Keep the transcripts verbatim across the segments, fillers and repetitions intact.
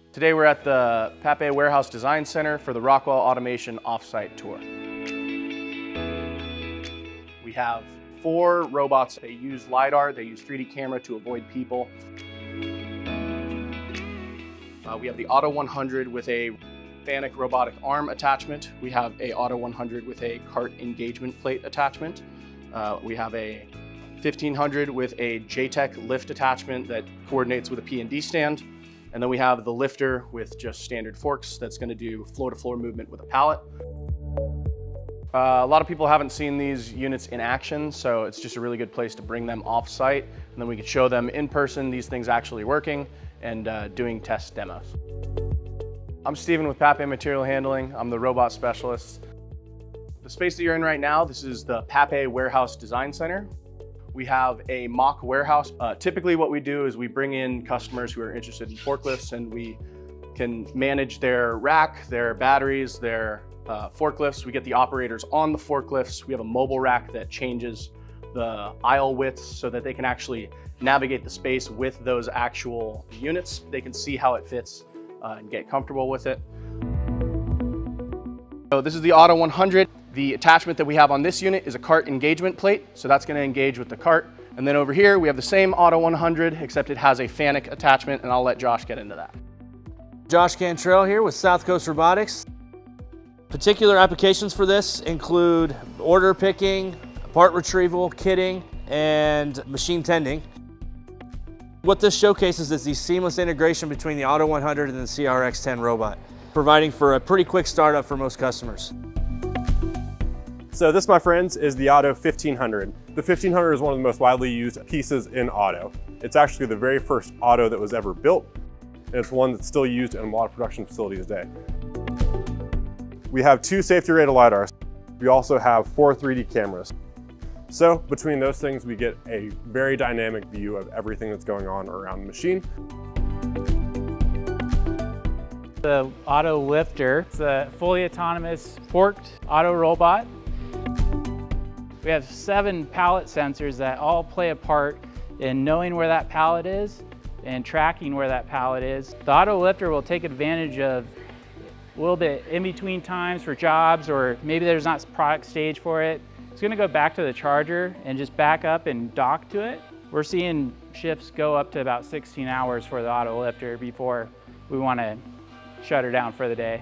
Today we're at the Papé Warehouse Design Center for the Rockwell Automation Offsite Tour. We have four robots. They use LiDAR, they use three D camera to avoid people. Uh, we have the OTTO one hundred with a FANUC robotic arm attachment. We have a OTTO one hundred with a cart engagement plate attachment. Uh, we have a fifteen hundred with a J TEC lift attachment that coordinates with a P and D stand. And then we have the lifter with just standard forks that's going to do floor-to-floor movement with a pallet. Uh, a lot of people haven't seen these units in action, so it's just a really good place to bring them off-site, and then we can show them in person these things actually working and uh, doing test demos. I'm Steven with Papé Material Handling. I'm the robot specialist. The space that you're in right now, this is the Papé Warehouse Design Center. We have a mock warehouse. Uh, typically what we do is we bring in customers who are interested in forklifts, and we can manage their rack, their batteries, their uh, forklifts. We get the operators on the forklifts. We have a mobile rack that changes the aisle widths so that they can actually navigate the space with those actual units. They can see how it fits uh, and get comfortable with it. So this is the OTTO one hundred. The attachment that we have on this unit is a cart engagement plate, so that's going to engage with the cart. And then over here we have the same OTTO one hundred, except it has a FANUC attachment, and I'll let Josh get into that. Josh Cantrell here with South Coast Robotics. Particular applications for this include order picking, part retrieval, kitting, and machine tending. What this showcases is the seamless integration between the OTTO one hundred and the C R X ten robot, providing for a pretty quick startup for most customers. So this, my friends, is the OTTO fifteen hundred. The fifteen hundred is one of the most widely used pieces in auto. It's actually the very first auto that was ever built, and it's one that's still used in a lot of production facilities today. We have two safety rated LiDARs. We also have four three D cameras. So between those things, we get a very dynamic view of everything that's going on around the machine. The OTTO Lifter, it's a fully autonomous forked auto robot. We have seven pallet sensors that all play a part in knowing where that pallet is and tracking where that pallet is. The OTTO Lifter will take advantage of a little bit in between times for jobs, or maybe there's not product stage for it. It's going to go back to the charger and just back up and dock to it. We're seeing shifts go up to about sixteen hours for the OTTO Lifter before we want to shut her down for the day.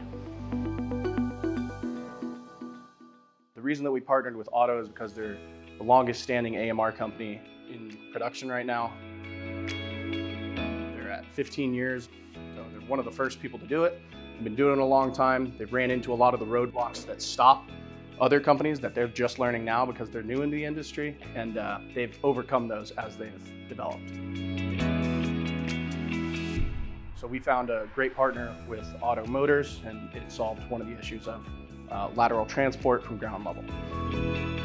The reason that we partnered with OTTO is because they're the longest standing A M R company in production right now. They're at fifteen years, so they're one of the first people to do it. They've been doing it a long time. They've ran into a lot of the roadblocks that stop other companies that they're just learning now because they're new in the industry, and uh, they've overcome those as they've developed. So we found a great partner with OTTO Motors, and it solved one of the issues of uh, lateral transport from ground level.